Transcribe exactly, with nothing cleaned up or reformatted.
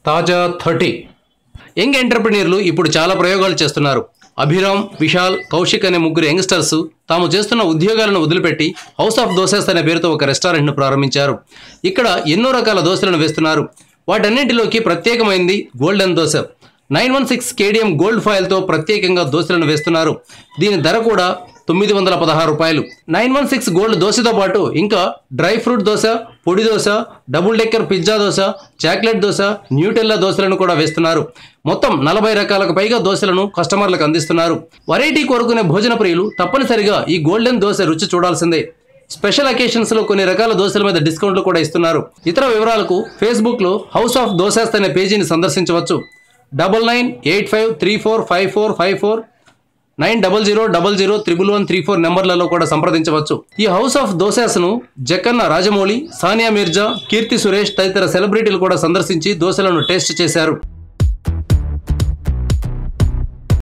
తాజా thirty young ఎంటర్‌ప్రెన్యూర్లు ఇప్పుడు చాలా ప్రయోగాలు చేస్తున్నారు. అభిరామ్, విశాల్, కౌశిక్ అనే ముగ్గురు యంగ్స్టర్స్ తాము చేస్తున్న ఉద్యోగాలను వదిలిపెట్టి హౌస్ ఆఫ్ దోసాస్ అనే పేరుతో ఒక రెస్టారెంట్ను ప్రారంభించారు. ఇక్కడ ఎన్నో రకాల దోశలను వేస్తున్నారు. వాటన్నింటిలోకి ప్రత్యేకమైంది golden dosa. Nine one six KDM gold ఫాయిల్తో ప్రత్యేకంగా దోశలను వేస్తున్నారు. దీని ధర కూడా తొమ్మిది వందల పదహారు రూపాయలు. నైన్ వన్ సిక్స్ గోల్డ్ దోశతో పాటు ఇంకా డ్రై ఫ్రూట్ దోశ, పొడి dosa, double decker pizza dosa, chocolate dosa, Nutella దోశలను కూడా వేస్తున్నారు. మొత్తం నలభై రకాలకు పైగా దోశలను కస్టమర్లకు అందిస్తున్నారు. వెరైటీ కోరుకునే భోజన ప్రియులు తప్పనిసరిగా ఈ గోల్డెన్ దోశ రుచి చూడాల్సిందే. స్పెషల్ అకేషన్స్ లో కొన్ని రకాల దోశల మీద డిస్కౌంట్లు కూడా ఇస్తున్నారు. ఇతర వివరాలకు ఫేస్బుక్ లో హౌస్ ఆఫ్ దోసాస్ అనే పేజీని సందర్శించవచ్చు. Double nine eight five three four five four five four nine double zero double zero triple one three four నెంబర్లలో కూడా సంప్రదించవచ్చు. ఈ హౌస్ ఆఫ్ దోసాస్ ను జక్కన్న రాజమౌళి, సానియా మీర్జా, కీర్తి సురేష్ తదితర సెలబ్రిటీలు కూడా సందర్శించి దోశలను టేస్ట్ చేశారు.